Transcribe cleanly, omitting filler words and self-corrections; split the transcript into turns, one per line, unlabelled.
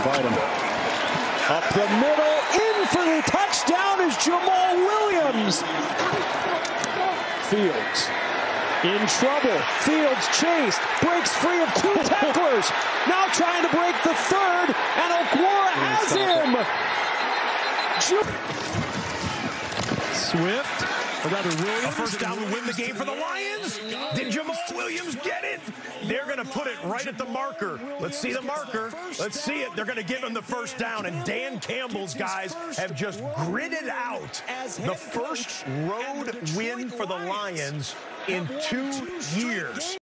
invite him. Up the middle, in for the touchdown is Jamal Williams. Fields in trouble. Fields chased, breaks free of 2 tacklers. Now trying to break the third, and Okwara has him.
Swift, or rather Williams. A first down will win the game for the Lions. Did Jamal Williams get it? They're going to put it right at the marker. Let's see the marker. Let's see it. They're going to give him the first down. And Dan Campbell's guys have just gritted out the first road win for the Lions in 2 years.